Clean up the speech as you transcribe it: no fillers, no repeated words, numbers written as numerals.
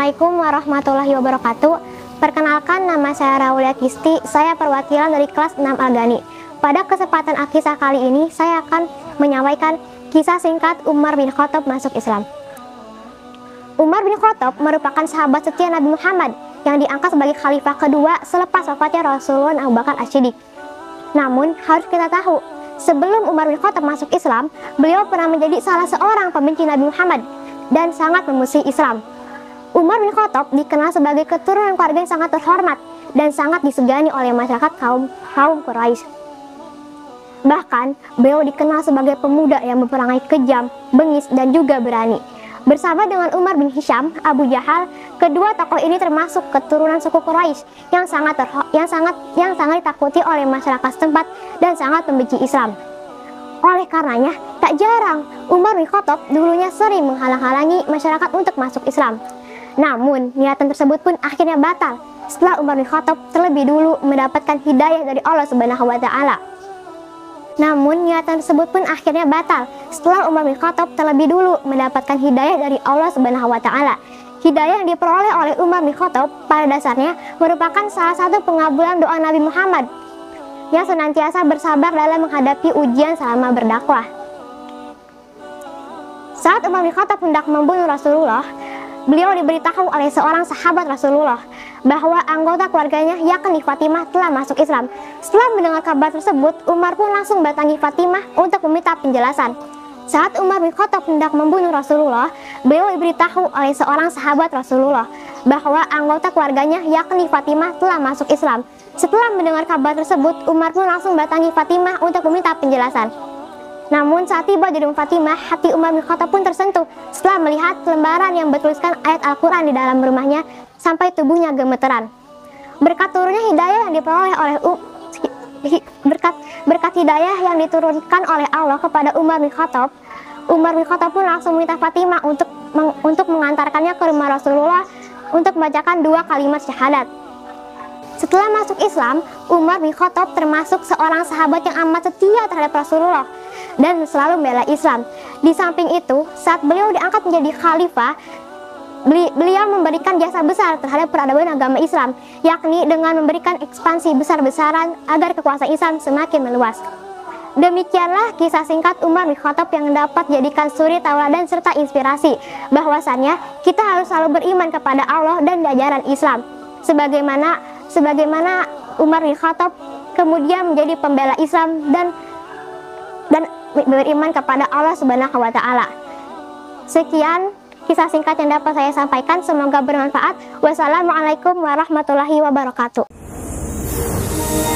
Assalamualaikum warahmatullahi wabarakatuh. Perkenalkan, nama saya Raulia Kisti, saya perwakilan dari kelas 6 Al-Ghani. Pada kesempatan kisah kali ini, saya akan menyampaikan kisah singkat Umar bin Khattab masuk Islam. Umar bin Khattab merupakan sahabat setia Nabi Muhammad yang diangkat sebagai khalifah kedua selepas wafatnya Rasulullah Abu Bakar As-Siddiq. Namun, harus kita tahu, sebelum Umar bin Khattab masuk Islam, beliau pernah menjadi salah seorang pembenci Nabi Muhammad dan sangat memusuhi Islam. Umar bin Khattab dikenal sebagai keturunan keluarga yang sangat terhormat dan sangat disegani oleh masyarakat kaum Quraisy. Bahkan, beliau dikenal sebagai pemuda yang memperangai kejam, bengis, dan juga berani. Bersama dengan Umar bin Hisham, Abu Jahal, kedua tokoh ini termasuk keturunan suku Quraisy yang sangat ditakuti oleh masyarakat setempat dan sangat membenci Islam. Oleh karenanya, tak jarang Umar bin Khattab dulunya sering menghalang-halangi masyarakat untuk masuk Islam. Namun, niatan tersebut pun akhirnya batal setelah Umar bin Khattab terlebih dulu mendapatkan hidayah dari Allah Subhanahu wa Ta'ala. Hidayah yang diperoleh oleh Umar bin Khattab pada dasarnya merupakan salah satu pengabulan doa Nabi Muhammad yang senantiasa bersabar dalam menghadapi ujian selama berdakwah. Saat Umar bin Khattab hendak membunuh Rasulullah, beliau diberitahu oleh seorang sahabat Rasulullah bahwa anggota keluarganya yakni Fatimah telah masuk Islam. Setelah mendengar kabar tersebut, Umar pun langsung mendatangi Fatimah untuk meminta penjelasan. Saat Umar bin Khattab hendak membunuh Rasulullah, beliau diberitahu oleh seorang sahabat Rasulullah bahwa anggota keluarganya yakni Fatimah telah masuk Islam. Setelah mendengar kabar tersebut, Umar pun langsung mendatangi Fatimah untuk meminta penjelasan. Namun saat tiba di rumah Fatimah, hati Umar bin Khattab pun tersentuh setelah melihat lembaran yang bertuliskan ayat Al-Quran di dalam rumahnya sampai tubuhnya gemeteran. Berkat turunnya hidayah yang diperoleh oleh berkat hidayah yang diturunkan oleh Allah kepada Umar bin Khattab pun langsung meminta Fatimah untuk mengantarkannya ke rumah Rasulullah untuk membacakan 2 kalimat syahadat. Setelah masuk Islam, Umar bin Khattab termasuk seorang sahabat yang amat setia terhadap Rasulullah dan selalu membela Islam. Di samping itu, saat beliau diangkat menjadi khalifah, beliau memberikan jasa besar terhadap peradaban agama Islam, yakni dengan memberikan ekspansi besar-besaran agar kekuasaan Islam semakin meluas. Demikianlah kisah singkat Umar bin Khattab yang dapat jadikan suri tauladan serta inspirasi bahwasannya kita harus selalu beriman kepada Allah dan ajaran Islam. Sebagaimana Umar bin Khattab kemudian menjadi pembela Islam dan beriman kepada Allah Subhanahu wa Ta'ala. Sekian kisah singkat yang dapat saya sampaikan, semoga bermanfaat. Wassalamualaikum warahmatullahi wabarakatuh.